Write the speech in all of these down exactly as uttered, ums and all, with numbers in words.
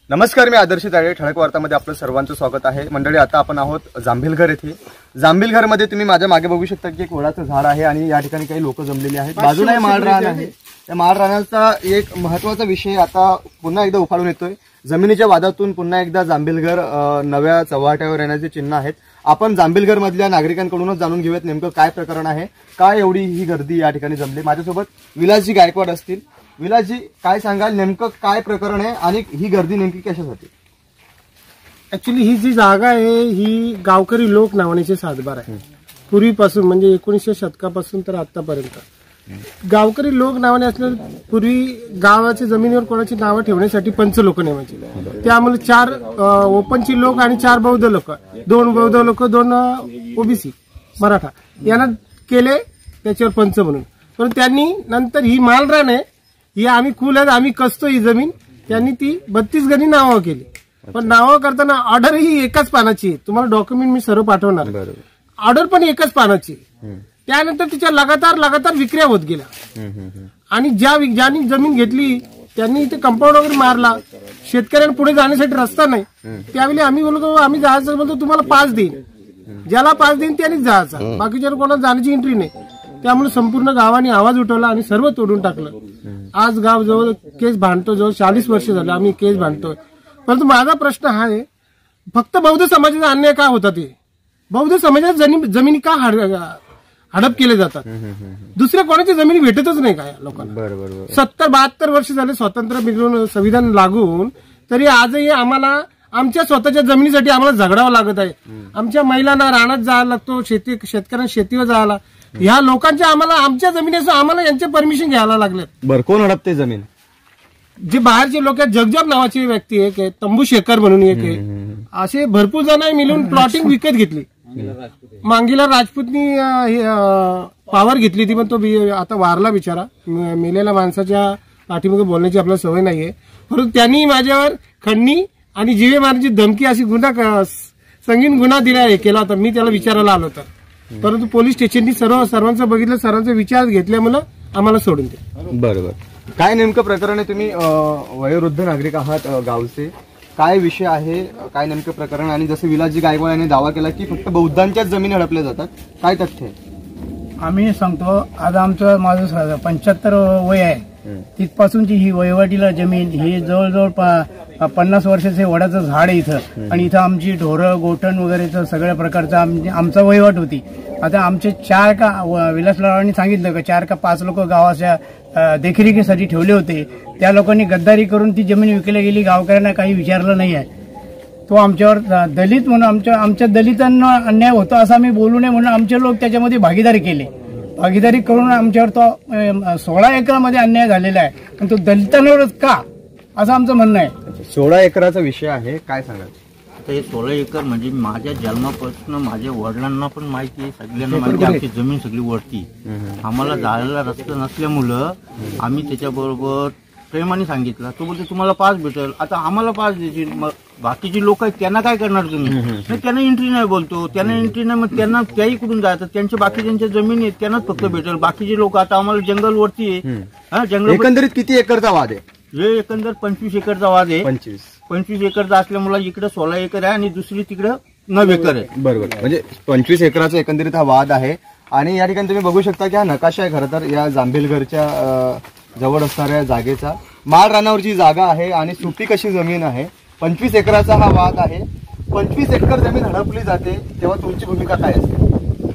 नमस्कार, मी आदर्श ताळे. ठळक वार्तामध्ये आपलं सर्वांचं स्वागत आहे. मंडळी, आता आपण आहोत जांभीलघर येथे. जांभीलघरमध्ये तुम्ही माझ्या मागे बघू शकता की एक वडाचं झाड आहे आणि या ठिकाणी काही लोक जमलेले आहेत. बाजूला हे माळ रान आहे. या माळ रानाचा एक महत्त्वाचा विषय आता पुन्हा एकदा उफाळून येतोय. जमिनीच्या वादातून पुन्हा एकदा जांभीलघर नव्या चव्हाट्यावर येण्याचे चिन्ह आहेत. आपण जांभीलघर मधल्या नागरिकांकडूनच जाणून घेऊयात नेमकं काय प्रकरण आहे, काय एवढी ही गर्दी या ठिकाणी जमली. माझ्यासोबत विलासजी गायकवाड असतील. विलासजी, काय सांगाल, नेमकं काय प्रकरण आहे आणि ही गर्दी नेमकी कशासाठी? ऍक्च्युली ही जी जागा आहे ही गावकरी लोक नावानेचे सातबार आहे. पूर्वीपासून म्हणजे एकोणीसशे शतकापासून तर आतापर्यंत गावकरी लोक नावाने असलेले पूर्वी गावाच्या जमिनीवर कोणाची नावं ठेवण्यासाठी पंच लोक नेमायचे. त्यामुळे चार ओपनची लोक आणि चार बौद्ध लोक, दोन बौद्ध लोक, दोन ओबीसी मराठा यांना केले त्याच्यावर पंच म्हणून. पण त्यांनी नंतर ही मालरान आहे, ही आम्ही कुल आहेत, आम्ही कसतो ही जमीन, त्यांनी ती बत्तीस गणी नावं केली. पण नावं करताना ऑर्डर ही एकाच पानाची आहे. तुम्हाला डॉक्युमेंट मी सर्व पाठवणार. ऑर्डर पण एकाच पानाची. त्यानंतर तिच्या लगातार लगातार विक्र्या होत गेल्या आणि ज्या ज्यांनी जमीन घेतली त्यांनी इथे कंपाऊंड वगैरे मारला. शेतकऱ्यांना पुढे जाण्यासाठी रस्ता नाही. त्यावेळी आम्ही बोलतो आम्ही जायचं बोलतो तुम्हाला पास देईन, ज्याला पास देईन त्यांनीच जायचं, बाकीच्या कोणाला जाण्याची एंट्री नाही. त्यामुळे संपूर्ण गावाने आवाज उठवला आणि सर्व तोडून टाकलं. आज गाव जवळ केस भांडतो, जवळ चाळीस वर्ष झाले आम्ही केस भांडतोय. परंतु माझा प्रश्न हा आहे, फक्त बौद्ध समाजाचा अन्याय का होता? ते बौद्ध समाजाच्या जमिनी का हडप केले जातात? दुसऱ्या कोणाच्या जमिनी भेटतच नाही का लोकांना? सत्तर बहात्तर वर्ष झाले स्वातंत्र्य मिळून, संविधान लागून, तरी आजही आम्हाला आमच्या स्वतःच्या जमिनीसाठी आम्हाला झगडावं लागत आहे. आमच्या महिलांना रानात जायला लागतो, शेती शेतकऱ्यांना शेतीवर जायला. ह्या लोकांच्या आम्हाला आमच्या जमिनीचं आम्हाला यांचे परमिशन घ्यायला लागले. बरं, कोण हडपते जमीन? जे बाहेरचे लोक आहेत, जगजाप नावाची व्यक्ती एक आहे, तंबू शेखर म्हणून एक आहे, असे भरपूर जण मिळून प्लॉटिंग विकत घेतली. मांगीला राजपूतनी पॉवर घेतली ती, पण तो आता वारला बिचारा. मेलेल्या माणसाच्या पाठीमागे बोलण्याची आपल्याला सवय नाहीये. परंतु त्यांनी माझ्यावर खंडणी आणि जीवे मारण्याची धमकी अशी गुन्हा संगीन गुन्हा दिला केला होता. मी त्याला विचारायला आलो होता, परंतु पोलीस स्टेशननी सर्व सर्वांचं बघितलं, सर्वांचा विचार घेतल्यामुळे आम्हाला सोडून दिलं. बरोबर. काय नेमकं प्रकरण आहे? तुम्ही वयोवृद्ध नागरिक आहात गावचे, काय विषय आहे, काय नेमकं प्रकरण? आणि जसं विलासजी गायकवाड यांनी दावा केला की फक्त बौद्धांच्याच जमिनी हडपल्या जातात, काय तथ्य आहे? आम्ही सांगतो, आज आमचं माझं पंच्याहत्तर वय आहे, तिथपासूनची ही वहिवाटीला जमीन, ही जवळजवळ पन्नास वर्षाचे वडाचं झाड आहे इथं. आणि इथं आमची ढोरं गोठण वगैरेचं सगळ्या प्रकारचा आमचा वहिवाट होती. आता आमचे चार का विलासरावांनी सांगितलं का चार का पाच लोक गावाच्या देखरेखीसाठी ठेवले होते. त्या लोकांनी गद्दारी करून ती जमीन विकली गेली. गावकऱ्यांना काही विचारलं नाही आहे. तो आमच्यावर दलित म्हणून आमच्या आमच्या दलितांना अन्याय होतो असं आम्ही बोलू नये म्हणून आमचे लोक त्याच्यामध्ये भागीदारी केली. भागीदारी करून आमच्यावर तो सोळा एकरामध्ये अन्याय झालेला आहे. पण तो दलितांवरच का, असं आमचं म्हणणं आहे. सोळा एकराचा विषय आहे, काय सांगाल? आता हे सोळा एकर म्हणजे माझ्या जन्मापासून माझ्या वडिलांना पण माहिती आहे, सगळ्यांना माहिती आहे, आमची जमीन सगळी वरती. आम्हाला जायला रस्ता नसल्यामुळं आम्ही त्याच्याबरोबर प्रेमाने सांगितलं. तो बोलतो तुम्हाला पास भेटेल. आता आम्हाला पास द्यायची, मग बाकीचे लोक आहेत त्यांना काय करणार तुम्ही? त्यांना एंट्री नाही बोलतो, त्यांना एंट्री नाही, मग त्यांना त्याही कुठून जायचं? त्यांच्या बाकी ज्यांच्या जमीन आहेत त्यांनाच फक्त भेटेल. बाकीचे लोक, आता आम्हाला जंगल वरती आहे. हा, जंगल एकंदरीत किती एकरचा वाद आहे? हे एकंदर पंचवीस एकरचा वाद आहे. पंचवीस पंचवीस एकरचा असल्यामुळे इकडे सोळा एकर आहे आणि दुसरी तिकडे नऊ एकर आहे. बरोबर, म्हणजे पंचवीस एकराचा एकंदरीत हा वाद आहे. आणि या ठिकाणी तुम्ही बघू शकता की हा नकाशा आहे खरं तर या जांभीलघरच्या जवळ असणाऱ्या जागेचा. माळ रानावरची जागा आहे आणि सुपी कशी जमीन आहे. पंचवीस एकराचा हा वाद आहे. पंचवीस एकर जमीन हडपली जाते तेव्हा तुमची भूमिका काय असते?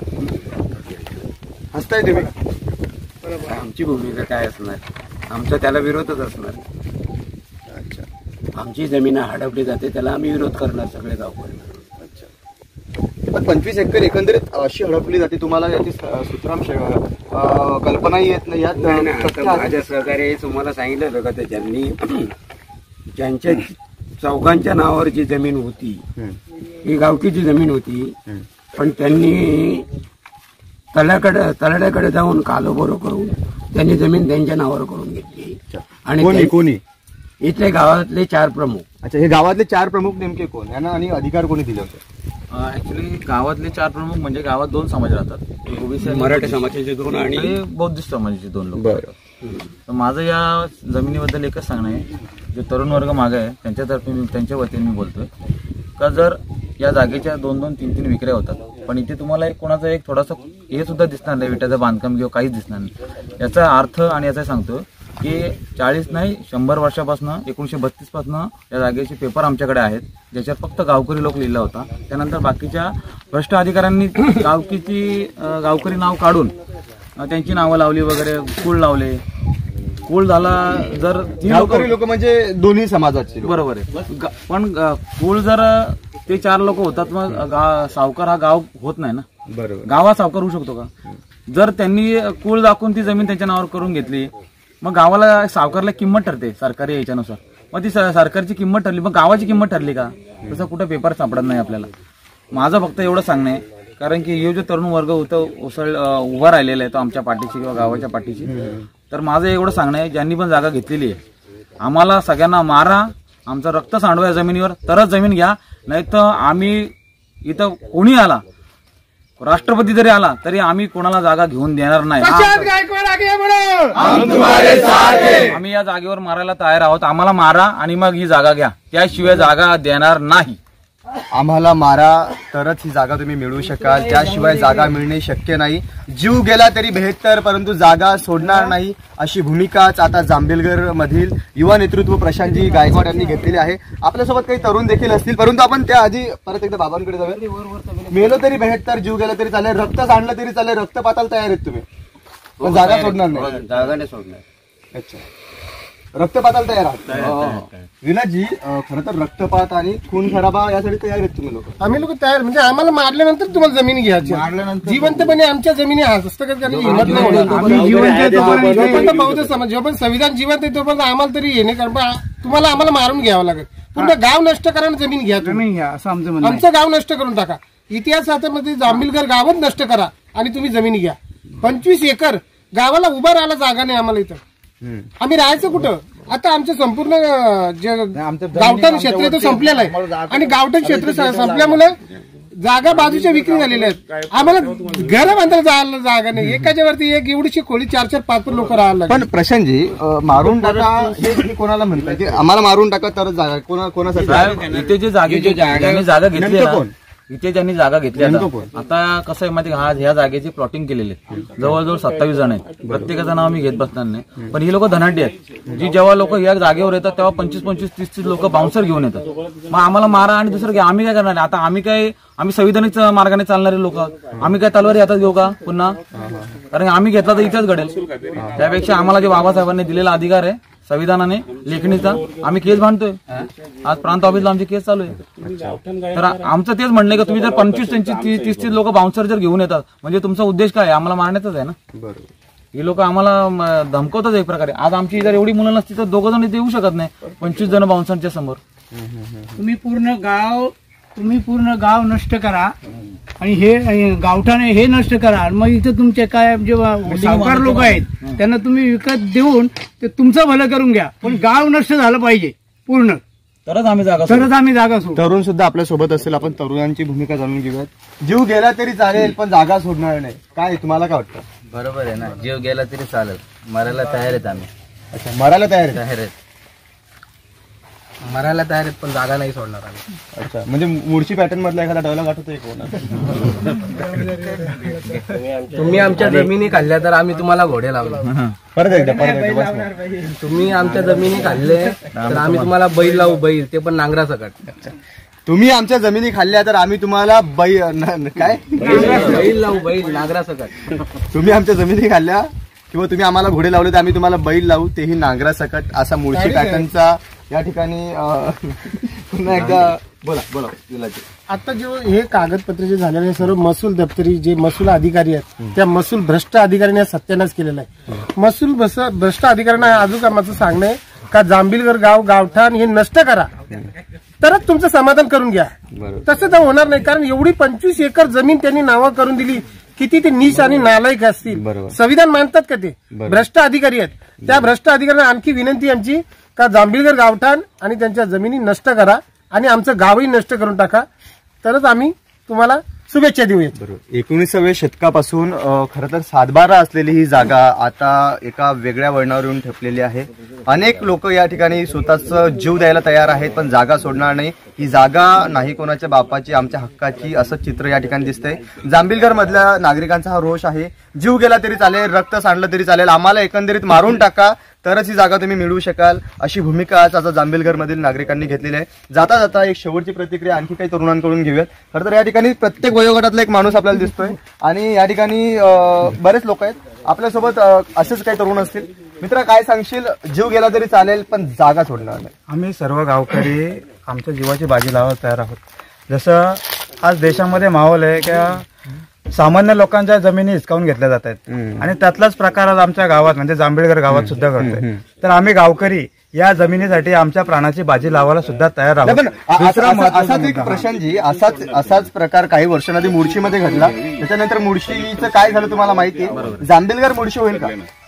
हसताय तुम्ही? आमची भूमिका काय असणार? आमचा त्याला विरोधच असणार. अच्छा, आमची जमीन हडपली जाते त्याला आम्ही विरोध करणार सगळे गावकरी. पण पंचवीस एकर एकंदरीत अशी हडपली जाते, तुम्हाला याची सूत्रांश कल्पनाही येत नाही? यात माझ्या सहकार्य तुम्हाला सांगितलं होतं का, त्यांनी ज्यांच्या चौघांच्या नावावर जी जमीन होती ही गावकीची जमीन होती, पण त्यांनी तळ्याकडे तलाड्याकडे जाऊन कालोबोरो करून त्यांनी जमीन त्यांच्या नावावर करून घेतली. आणि कोणी इथले गावातले चार प्रमुख. अच्छा, हे गावातले चार प्रमुख नेमके कोण, यांना आणि अधिकार कोणी दिले होते? ऍक्च्युली गावातले चार प्रमुख म्हणजे गावात दोन समाज राहतात, ओबीसी मराठी समाजाचे दोन आणि बौद्धिस्ट समाजाचे दोन लोक. माझं या जमिनीबद्दल एकच सांगणं आहे जे तरुण वर्ग मागे आहे त्यांच्यातर्फे मी त्यांच्या वतीने मी बोलतोय का जर या जागेच्या दोन दोन तीन तीन विक्र्या होतात पण इथे तुम्हाला एक कोणाचा एक थोडासा हे सुद्धा दिसणार नाही, विटाचं बांधकाम किंवा काहीच दिसणार नाही. याचा अर्थ आणि याचा सांगतो की चाळीस नाही शंभर वर्षापासून एकोणीसशे बत्तीस पासून या जागेचे पेपर आमच्याकडे आहेत ज्याच्यावर फक्त गावकरी लोक लिहिला होता. त्यानंतर बाकीच्या भ्रष्ट अधिकाऱ्यांनी गावकीची गावकरी नाव काढून त्यांची नावं लावली वगैरे, कुळ लावले. कुळ झाला जर गावकरी लोक म्हणजे दोन्ही समाजाचे लोक. बरोबर आहे, पण कुळ जर ते चार लोक होतात मग सावकार हा गाव होत नाही ना. बरोबर, गावात सावकार होऊ शकतो का? जर त्यांनी कुळ दाखवून ती जमीन त्यांच्या नावावर करून घेतली मग गावाला सावकारला किंमत ठरते सरकारी याच्यानुसार. मग ती सरकारची किंमत ठरली मग गावाची किंमत ठरली का? तसं कुठं पेपर सापडत नाही आपल्याला. माझं फक्त एवढं सांगणं आहे कारण की हे जो तरुण वर्ग होतं उसळ उभा राहिलेला आहे तो आमच्या पाठीशी किंवा गावाच्या पाठीशी, तर माझं एवढं सांगणं आहे ज्यांनी पण जागा घेतलेली आहे आम्हाला सगळ्यांना मारा, आमचं रक्त सांडवा या जमिनीवर तरच जमीन घ्या, नाही तर आम्ही इथं कोणी आला राष्ट्रपती जरी आला तरी आम्ही कोणाला जागा घेऊन देणार नाही. आम्ही या जागेवर मारायला तयार आहोत, आम्हाला मारा आणि मग ही जागा घ्या, त्याशिवाय जागा देणार नाही. आम्हाला मारा तरच ही जागा तुम्ही मिळवू शकाल, त्याशिवाय जागा मिळणे शक्य नाही. जीव गेला तरी बेहत्तर परंतु जागा सोडणार नाही अशी भूमिकाच आता जांभेलगर मधील युवा नेतृत्व प्रशांतजी गायकवाड यांनी घेतलेली आहे. आपल्यासोबत काही तरुण देखील असतील परंतु आपण त्या आधी परत एकदा बाबांकडे जाऊया. मेलो तरी बेहत्तर, जीव गेला तरी चालेल, रक्त सांडलं तरी चालेल, रक्त पाताला तयार आहेत तुम्ही पण जागा सोडणार नाही. जागा नाही सोडणार. अच्छा, रक्तपाताला तयार आहात. विनाजी, खरं तर रक्तपात आणि खून खराबा यासाठी तयार आहेत तुम्ही लोक. आम्ही लोक तयार म्हणजे आम्हाला मारल्यानंतर तुम्हाला जमीन घ्यायची, जिवंतपणे आमच्या जमिनी हस्तगत करण्याची हिंमत नाही होणार. बौद्ध समाज जेव्हा पण संविधान जिवंत आहे तोपर्यंत आम्हाला तरी येणे कारण तुम्हाला आम्हाला मारून घ्यावं लागेल. पूर्ण गाव नष्ट करा आणि जमीन घ्या, जमीन घ्या असं आमचं म्हणणं आहे. आमचं गाव नष्ट करून टाका. इतिहासामध्ये जांभेलगर गावच नष्ट करा आणि तुम्ही जमीन घ्या. पंचवीस एकर गावाला उभा राहायला जागा नाही आम्हाला इथं. आम्ही राहायचं कुठं? आता आमचं संपूर्ण जे गावठाण क्षेत्र आहे तो संपलेलं आहे आणि गावठाण क्षेत्र संपल्यामुळे जागा बाजूच्या विक्री झालेल्या आहेत. आम्हाला घर बांधायला जायला जागा नाही. एकाच्या वरती एक एवढीशी खोली चार चार पाच पाच लोक राहायला. पण प्रशांतजी, मारून टाका हे कोणाला म्हणतात की आम्हाला मारून टाका तरच जागा कोणा कोणासाठी? इथे जे जागेची जागा घेतली इथे ज्यांनी जागा घेतली आता कसं आहे माहिती, हा ह्या जागेची प्लॉटिंग केलेली आहे. जवळजवळ सत्तावीस जण आहेत. प्रत्येकाचं नाव मी घेत बसणार नाही पण ही लोक धनाढ्य आहेत. जी जेव्हा लोक या जागेवर येतात तेव्हा पंचवीस पंचवीस तीस तीस लोक बाउन्सर घेऊन येतात. मग आम्हाला मारा आणि दुसरं घ्या. आम्ही काय करणार? आता आम्ही काय आम्ही संविधानिक मार्गाने चालणारे लोक, आम्ही काय तलवारी हातात घेऊ का पुन्हा? कारण आम्ही घेतला तर इथेच घडेल. त्यापेक्षा आम्हाला जे बाबासाहेबांनी दिलेला अधिकार आहे संविधानाने लेखणीचा, आम्ही केस बांधतोय. आज प्रांत ऑफिसला आमची केस चालू आहे. तर आमचं तेच म्हणणं आहे की तुम्ही जर पंचवीस त्यांची तीस तीस लोक बाउन्सर जर घेऊन येतात म्हणजे तुमचा उद्देश काय आहे? आम्हाला मारण्याचाच आहे ना. ही लोक आम्हाला धमकवतात एक प्रकारे. आज आमची जर एवढी मुलं नसती तर दोघं जण इथे येऊ शकत नाही पंचवीस जण बाउन्सरच्या समोर. तुम्ही पूर्ण गाव तुम्ही पूर्ण गाव नष्ट करा आणि हे गावठाणे हे नष्ट करा. मग इथं तुमचे काय जे सावकार लोक आहेत त्यांना तुम्ही विकत देऊन ते तुमचं भलं करून घ्या, पण गाव नष्ट झालं पाहिजे पूर्ण, तरच आम्ही जागा तरच आम्ही जागा सोडू. तरुण सुद्धा आपल्या सोबत असेल, आपण तरुणांची भूमिका जाणून घेऊयात. जीव गेला तरी चालेल पण जागा सोडणार नाही. काय तुम्हाला काय वाटतं? बरोबर आहे ना, जीव गेला तरी चालेल, मरायला तयार आहेत आम्ही. अच्छा, मरायला तयार आहे? तयार आहेत, मरायला तयार आहेत पण जागा नाही सोडणार आम्ही. अच्छा, म्हणजे मूळची पॅटर्न मधला एखादा डायलॉग आठवतोय कोण? तुम्ही आमच्या जमिनी खाल्ल्या तर आम्ही तुम्हाला घोडे लावले. परत एकदा परत एकदा तुम्ही आमच्या जमिनी खाल्ले तर आम्ही तुम्हाला बैल लावू, बैल ते पण नांगरा सकट. तुम्ही आमच्या जमिनी खाल्ल्या तर आम्ही तुम्हाला बैल काय बैल लावू, बैल नांगरा सकट. तुम्ही आमच्या जमिनी खाल्ल्या किंवा तुम्ही आम्हाला घोडे लावले तर आम्ही तुम्हाला बैल लावू, तेही नांगरा सकट. असा मूळशी पॅटर्नचा या ठिकाणी पुन्हा एकदा बोला बोला. आता जे हे कागदपत्र जे झालेले आहे सर्व महसूल दप्तरी जे महसूल अधिकारी आहेत त्या महसूल भ्रष्ट अधिकाऱ्यांनी सत्यानाश केलेला आहे. महसूल भ्रष्ट अधिकाऱ्यांना अजून माझं सांगणं आहे का जांभेलगर गाव गावठाण हे नष्ट करा तरच तुमचं समाधान करून घ्या. तसं तर होणार नाही कारण एवढी पंचवीस एकर जमीन त्यांनी नावं करून दिली. किती ते नीच आणि नालायक असतील, संविधान मानतात का ते? भ्रष्ट अधिकारी आहेत. त्या भ्रष्ट अधिकाऱ्यांना आणखी विनंती आमची का जांभेलगर गावठाण आणि त्यांच्या जमिनी नष्ट करा आणि आमचं गावही नष्ट करून टाका तरच आम्ही तुम्हाला शुभेच्छा देऊया. एकोणीसाव्या शतकापासून खरं तर सातबारा असलेली ही जागा आता एका वेगळ्या वळणावर येऊन ठेपलेली आहे. अनेक लोक या ठिकाणी स्वतःच जीव द्यायला तयार आहेत, पण जागा सोडणार नाही. ही जागा नाही कोणाच्या बापाची, आमच्या हक्काची, असं चित्र या ठिकाणी दिसतंय. जांभीलघर मधल्या नागरिकांचा हा रोष आहे. जीव गेला तरी चालेल, रक्त सांडलं तरी चालेल, आम्हाला एकंदरीत मारून टाका तरच ही जागा तुम्ही मिळवू शकाल, अशी भूमिका आज आता जांभीलघर मधील नागरिकांनी घेतलेली आहे. जाता जाता एक शेवटची प्रतिक्रिया आणखी काही तरुणांकडून घेऊयात. खरं तर या ठिकाणी प्रत्येक वयोगटातला एक माणूस आपल्याला दिसतोय आणि या ठिकाणी बरेच लोक आहेत आपल्यासोबत. असेच काही तरुण असतील. मित्र, काय सांगशील? जीव गेला तरी चालेल पण जागा सोडणार नाही. आम्ही सर्व गावकरी आमच्या जीवाची बाजी लावायला तयार आहोत. जसं आज देशामध्ये माहोल आहे की सामान्य लोकांच्या जमिनी हिसकावून घेतल्या जात आहेत आणि त्यातलाच प्रकार आज आमच्या गावात म्हणजे जांभीलघर गावात सुद्धा घडतोय. तर आम्ही गावकरी या जमिनीसाठी आमच्या प्राणाची बाजी लावायला सुद्धा तयार आहोत. पण असाच एक प्रशांतजी, असाच असाच प्रकार काही वर्षांआधी मुळशीमध्ये घडला. त्याच्यानंतर मुळशीचं काय झालं तुम्हाला माहिती आहे? जांभीलघर मुळशी होईल का?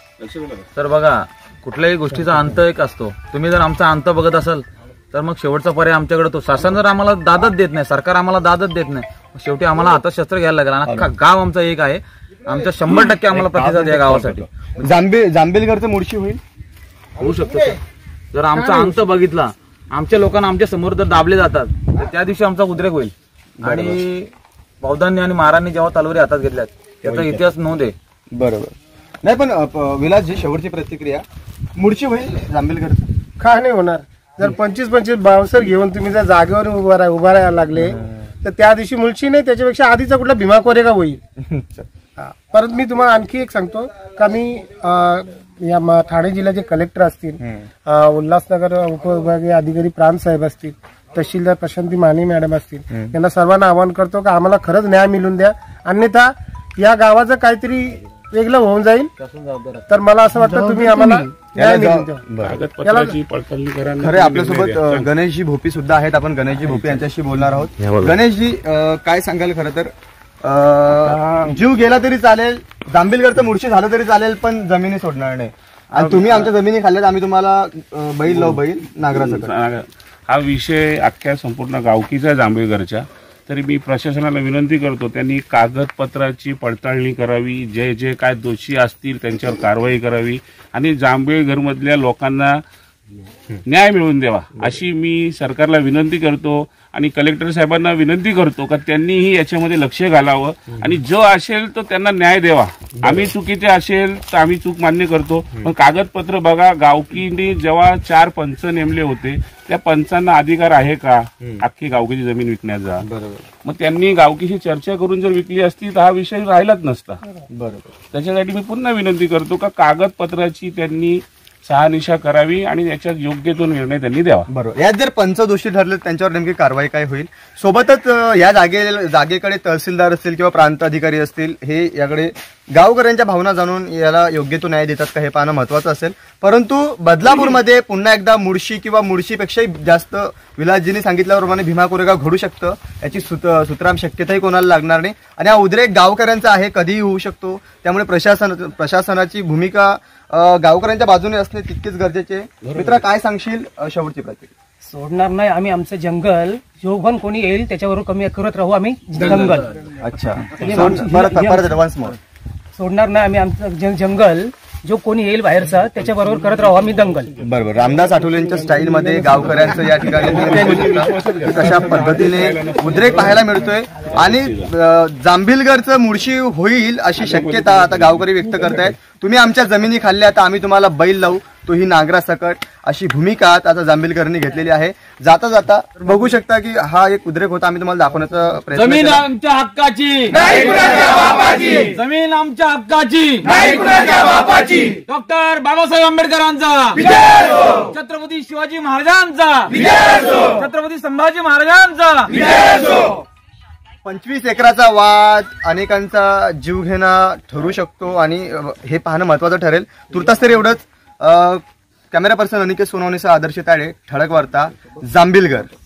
तर बघा, कुठल्याही गोष्टीचा अंत एक असतो. तुम्ही जर आमचा अंत बघत असाल तर मग शेवटचा पर्याय आमच्याकडे तो. शासन जर आम्हाला दादच देत नाही, सरकार आम्हाला दादच देत नाही, शेवटी आम्हाला हातात शस्त्र घ्यायला लागेल. आणि अख्खा गाव आमचा एक आहे, आमचा शंभर टक्के आम्हाला प्रतिसाद या गावासाठी. जांभी जांभीलघरचं मुळशी होईल, होऊ शकतो सर. जर आमचा अंत बघितला, आमच्या लोकांना आमच्या समोर जर दाबले जातात तर त्या दिवशी आमचा उद्रेक होईल. आणि बौद्धांनी आणि महाराजांनी जेव्हा तलवारी हातात घेतल्यात त्याचा इतिहास नोंद आहे. बरोबर. नाही पण विलासजी, शेवटची प्रतिक्रिया, मुळशी होईल जांभीलघरचं? का नाही होणार? जर पंचवीस पंचवीस बावसर घेऊन तुम्ही जर जागेवर उभा राहा उभा राहायला लागले तर त्या दिवशी मुळशी नाही, त्याच्यापेक्षा आधीचा कुठला भीमा कोरेगा होईल. परत मी तुम्हाला आणखी एक सांगतो का, मी या ठाणे जिल्ह्याचे कलेक्टर असतील, उल्हासनगर उपविभागीय अधिकारी प्रांत साहेब असतील, तहसीलदार प्रशांती माने मॅडम असतील, यांना सर्वांना आवाहन करतो का आम्हाला खरंच न्याय मिळून द्या, अन्यथा या गावाचं काहीतरी वेगळं होऊन जाईल. तर मला असं वाटतं तुम्ही आम्हाला न्याय मिळून द्या. खरे आपल्यासोबत गणेशजी भोपी सुद्धा आहेत. आपण गणेशजी भोपी यांच्याशी बोलणार आहोत. गणेशजी, काय सांगाल? खरं तर जीव गेला तरी चालेल, जांभीलघरचं मुळशी झालं तरी चालेल, पण जमिनी सोडणार नाही. आणि तुम्ही आमच्या जमिनी खाल्ल्यात, आम्ही तुम्हाला बैल लाव बैल नागराचं. हा विषय अख्ख्या संपूर्ण गावकीचा जांभीलघरच्या. तरी मी प्रशासनाला विनंती करतो, त्यांनी कागदपत्राची पडताळणी करावी, जे जे काय दोषी असतील त्यांच्यावर कारवाई करावी आणि जांभीलघरमधल्या लोकांना न्याय मिळवून द्यावा, अशी मी सरकारला विनंती करतो. आणि कलेक्टर साहेबांना विनंती करतो का त्यांनीही याच्यामध्ये लक्ष घालावं आणि जो असेल तो त्यांना न्याय द्यावा. आम्ही चुकीचे असेल तर आम्ही चूक मान्य करतो, पण कागदपत्र बघा. गावकीने जेव्हा चार पंच नेमले होते त्या पंचांना अधिकार आहे का अख्खी गावकीची जमीन विकण्याचा? बरोबर. मग त्यांनी गावकीशी चर्चा करून जर विकली असती तर हा विषय राहिलाच नसता. बरोबर. त्याच्यासाठी मी पुन्हा विनंती करतो का कागदपत्राची त्यांनी शहानिशा करावी आणि याच्यात योग्य तो निर्णय त्यांनी द्यावा. बरोबर. यात जर पंच दोषी ठरले त्यांच्यावर नेमकी कारवाई काय होईल? सोबतच या जागे जागेकडे तहसीलदार असतील किंवा प्रांत अधिकारी असतील, हे याकडे गावकऱ्यांच्या भावना जाणून याला योग्य तो न्याय देतात का हे पाहणं महत्वाचं असेल. परंतु बदलापूरमध्ये पुन्हा एकदा मुळशी किंवा मुळशीपेक्षाही जास्त विलासजींनी सांगितल्याप्रमाणे भीमा कोरेगाव घडू शकतं, याची सुतराम शक्यताही कोणाला लागणार नाही. आणि हा उद्रेक गावकऱ्यांचा आहे, कधीही होऊ शकतो. त्यामुळे प्रशासन प्रशासनाची भूमिका गावकऱ्यांच्या बाजूने असणे तितकेच गरजेचे आहे. मित्रा, काय सांगशील शेवटची प्रतिक्रिया? सोडणार नाही आम्ही आमचं जंगल. जो पण कोणी येईल त्याच्यावर कमी करत राहू आम्ही जंगल. अच्छा, परत वन्स मोर. सोडणार नाही आम्ही आमचं जंगल. जो कोणी येईल बाहेरचा त्याच्याबरोबर करत राहू आम्ही दंगल. बरोबर. रामदास आठवलेंच्या स्टाईल मध्ये गावकऱ्यांचं या ठिकाणी कशा पद्धतीने उद्रेक पाहायला मिळतोय आणि जांभीलघरचं मुळशी होईल अशी शक्यता आता गावकरी व्यक्त करतायत. तुम्ही आमच्या जमिनी खाल्ल्या तर आम्ही तुम्हाला बैल लावू, तोही नांगरासकट, अशी भूमिका आता जांभीलकरांनी घेतलेली आहे. जाता जाता बघू शकता की हा एक उद्रेक होता, आम्ही तुम्हाला दाखवण्याचा प्रयत्न जमीन आमच्या हक्काची, जमीन आमच्या हक्काची, डॉक्टर बाबासाहेब आंबेडकरांचा, छत्रपती शिवाजी महाराजांचा, छत्रपती संभाजी महाराजांचा. पंचवीस एकराचा वाद अनेकांचा जीवघेणा ठरू शकतो आणि हे पाहणं महत्वाचं ठरेल. तुर्तास तरी एवढंच. कॅमेरा पर्सन अनिकेत सोनवणेसह आदर्श ताळे, ठळक वार्ता, जांभीलघर.